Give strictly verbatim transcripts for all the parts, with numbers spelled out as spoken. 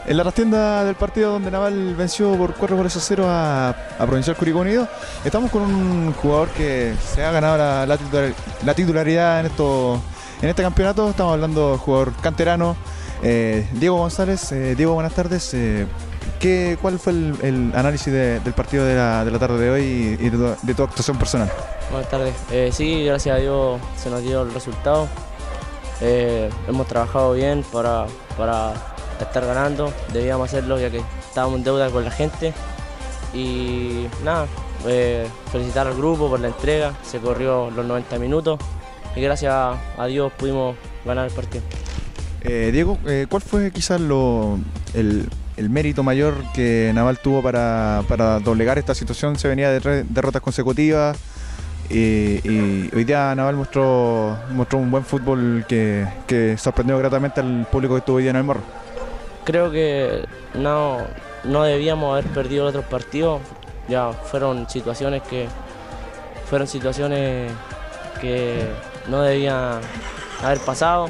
En la trastienda del partido donde Naval venció por cuatro goles a cero a, a Provincial Curicó Unido, estamos con un jugador que se ha ganado la, la, titular, la titularidad en, esto, en este campeonato. Estamos hablando del jugador canterano, eh, Diego González. Eh, Diego, buenas tardes. Eh, ¿qué, ¿Cuál fue el, el análisis de, del partido de la, de la tarde de hoy y, y de, tu, de tu actuación personal? Buenas tardes. Eh, sí, gracias a Dios se nos dio el resultado. Eh, hemos trabajado bien para, para estar ganando, debíamos hacerlo ya que estábamos en deuda con la gente. Y nada, eh, felicitar al grupo por la entrega, se corrió los noventa minutos y gracias a Dios pudimos ganar el partido. Eh, Diego, eh, ¿cuál fue quizás lo, el, el mérito mayor que Naval tuvo para, para doblegar esta situación? Se venía de tres derrotas consecutivas. Y, y hoy día Naval mostró, mostró un buen fútbol que, que sorprendió gratamente al público que estuvo hoy día en el Morro. Creo que no, no debíamos haber perdido otros partidos, ya fueron situaciones que fueron situaciones que no debían haber pasado,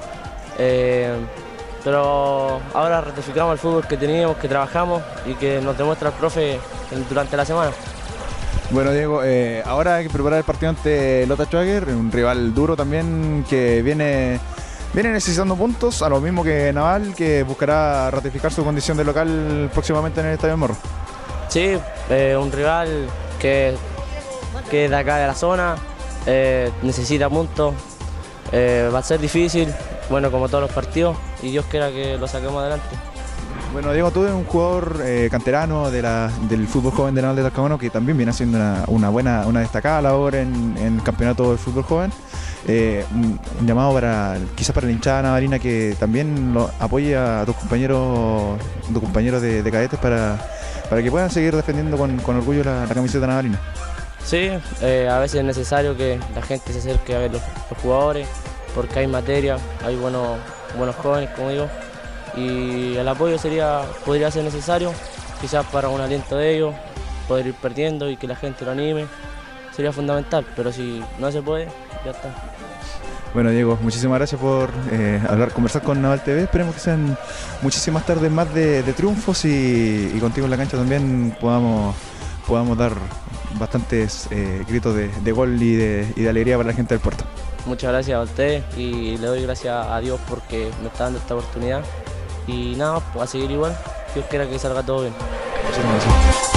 eh, pero ahora ratificamos el fútbol que teníamos, que trabajamos y que nos demuestra el profe durante la semana. Bueno, Diego, eh, ahora hay que preparar el partido ante Lota Schwager, un rival duro también que viene, viene necesitando puntos, a lo mismo que Naval, que buscará ratificar su condición de local próximamente en el Estadio Morro. Sí, eh, un rival que, que es de acá de la zona, eh, necesita puntos, eh, va a ser difícil, bueno, como todos los partidos, y Dios quiera que lo saquemos adelante. Bueno, Diego, tú eres un jugador eh, canterano de la, del fútbol joven de Naval de Talcahuano que también viene haciendo una, una buena, una destacada labor en, en el campeonato del fútbol joven. Eh, un, un llamado para quizás para la hinchada navalina que también lo, apoye a tus compañeros, tus compañeros de, de cadetes para, para que puedan seguir defendiendo con, con orgullo la, la camiseta navalina. Sí, eh, a veces es necesario que la gente se acerque a ver los, los jugadores porque hay materia, hay buenos, buenos jóvenes, como digo. Y el apoyo sería, podría ser necesario, quizás para un aliento de ellos, poder ir perdiendo y que la gente lo anime, sería fundamental, pero si no se puede, ya está. Bueno, Diego, muchísimas gracias por eh, hablar, conversar con Naval T V. Esperemos que sean muchísimas tardes más de, de triunfos y, y contigo en la cancha también podamos, podamos dar bastantes eh, gritos de, de gol y de, y de alegría para la gente del puerto. Muchas gracias a usted y le doy gracias a Dios porque me está dando esta oportunidad. Y nada, pues a seguir igual, Dios quiera que salga todo bien. Muchas gracias.